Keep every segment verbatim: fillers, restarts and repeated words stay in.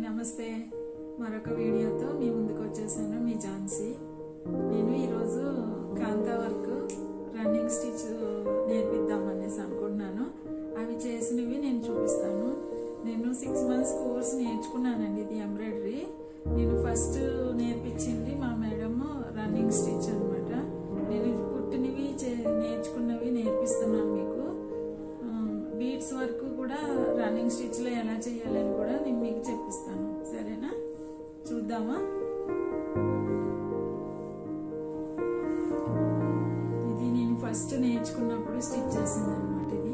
నమస్తే మరొక వీడియోతో మీ ముందుకు వచ్చేసాను మీ ఝాన్సీ నేను ఈ రోజు కాంతా వర్క్ రన్నింగ్ స్టిచ్ నేర్పిద్దాం అనేసి అనుకుంటున్నాను అవి చేసినవి నేను చూపిస్తాను నేను సిక్స్ మంత్స్ కోర్స్ నేర్చుకున్నానండి ఇది ఎంబ్రాయిడరీ నేను ఫస్ట్ నేర్పించింది మా మేడం రన్నింగ్ స్టిచ్ అన్నమాట నేను కుట్టినవి నేర్చుకున్నవి నేర్పిస్తున్నాను మీకు బీడ్స్ వర్క్ కూడా రన్నింగ్ స్టిచ్ లో ఎలా చేయాలని కూడా నేను మీకు చెప్పిస్తాను సరేనా చూద్దామా ఇది నేను ఫస్ట్ నేర్చుకున్నప్పుడు స్టిచ్ చేసింది అన్నమాట ఇది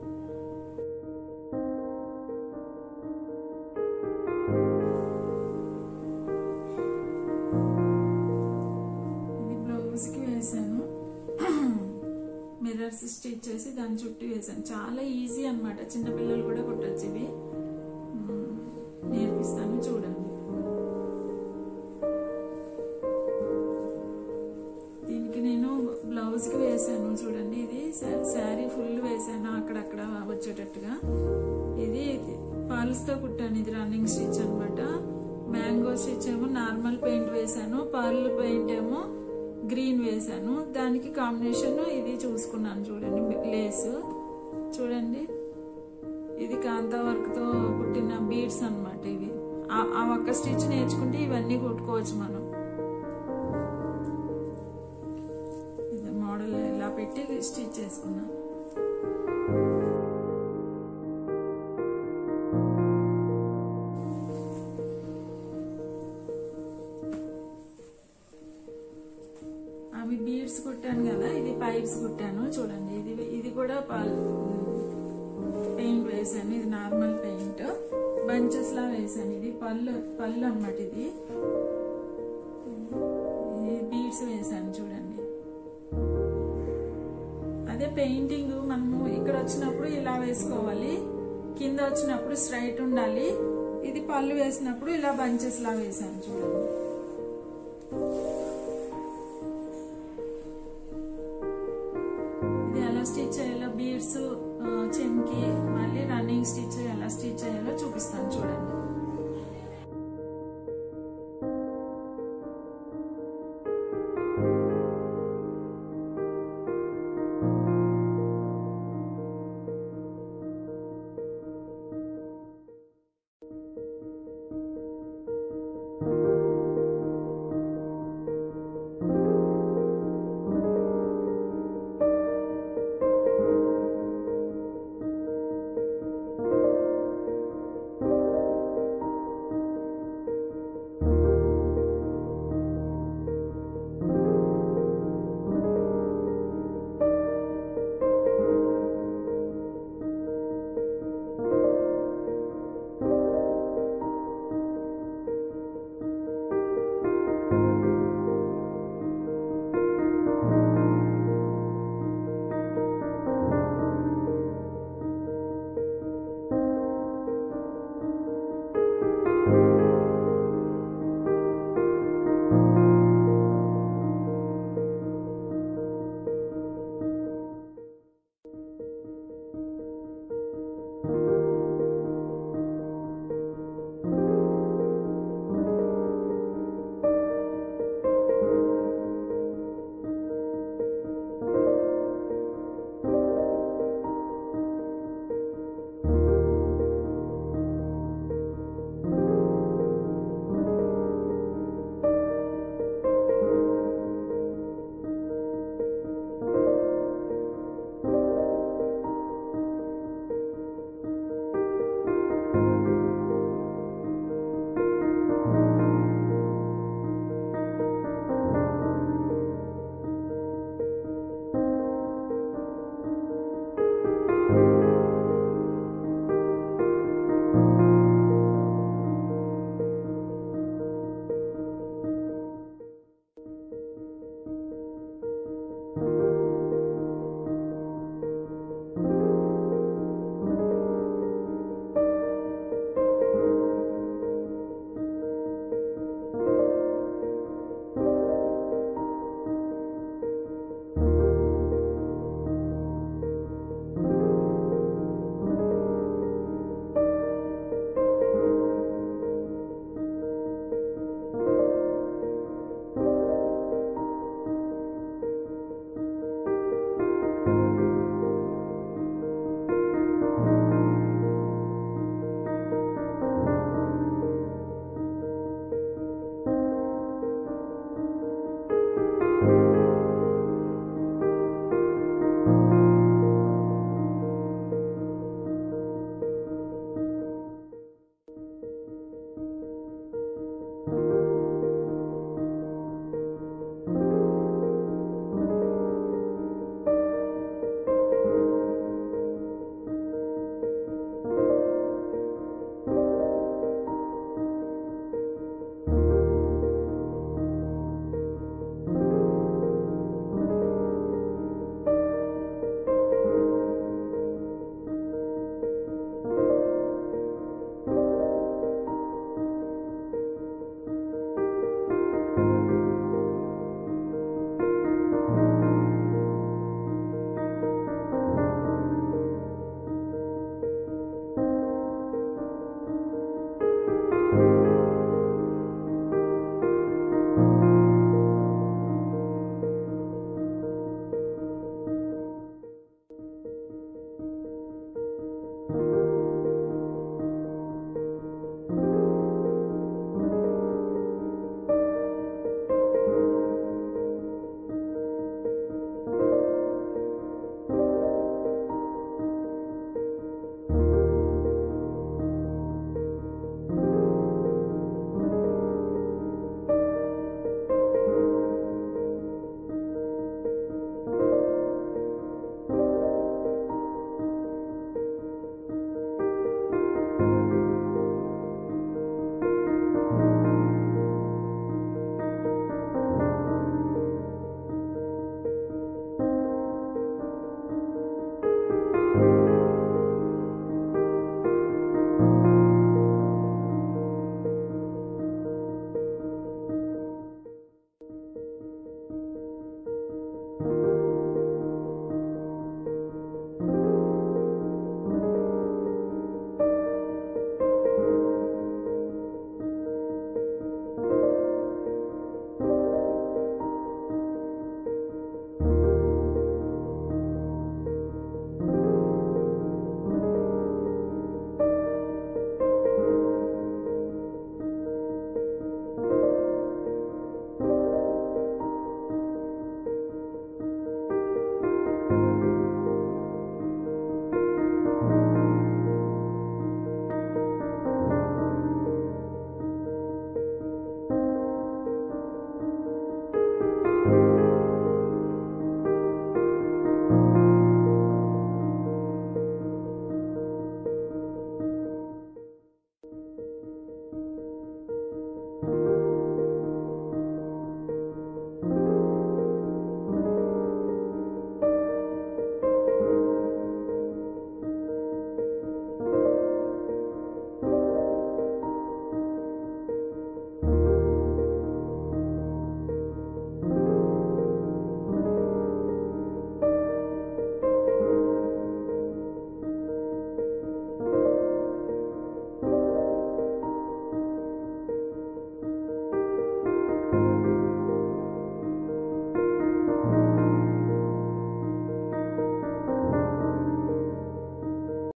ఇది బ్లౌజ్ కి వేసాను మిర్రర్స్ స్టిచ్ చేసి దాని చుట్టూ వేసాను చాలా ఈజీ అన్నమాట చిన్న పిల్లలు కూడా కుట్టొచ్చు ఇవి నేర్పిస్తాను చూడండి దీనికి నేను బ్లౌజ్ కి వేసాను చూడండి ఇది శారీ ఫుల్ వేసాను అక్కడక్కడ వచ్చేటట్టుగా ఇది పర్ల్స్ తో కుట్టాను ఇది రన్నింగ్ స్టిచ్ అన్నమాట మ్యాంగో స్టిచ్ ఏమో నార్మల్ పెయింట్ వేసాను పర్ల్ పెయింట్ ఏమో గ్రీన్ వేసాను దానికి కాంబినేషన్ ఇది చూసుకున్నాను చూడండి లేస్ చూడండి ఇది కాంతా వర్క్ తో కుట్టిన బీడ్స్ అన్నమాట ఇవి ఆ ఒక్క స్టిచ్ నేర్చుకుంటే ఇవన్నీ కుట్టుకోవచ్చు మనం ఇది మోడల్ ఇలా పెట్టి స్టిచ్ చేసుకున్నాను అవి బీడ్స్ కుట్టాను కదా ఇది పైప్స్ కుట్టాను చూడండి ఇది ఇది కూడా పెయింట్ వేసాను ఇది నార్మల్ పెయింట్ బంచెస్ లా వేసాను ఇది పళ్ళు పళ్ళు అన్నమాట ఇది బీడ్స్ వేసాను చూడండి అదే పెయింటింగ్ మనము ఇక్కడ వచ్చినప్పుడు ఇలా వేసుకోవాలి కింద వచ్చినప్పుడు స్ట్రైట్ ఉండాలి ఇది పళ్ళు వేసినప్పుడు ఇలా బంచెస్ లా వేసాను చూడండి స్టిచ్ చేయాలో బీడ్స్ చెంకి మళ్ళీ రన్నింగ్ స్టిచ్ ఎలా స్టిచ్ చేయాలో చూపిస్తాను చూడండి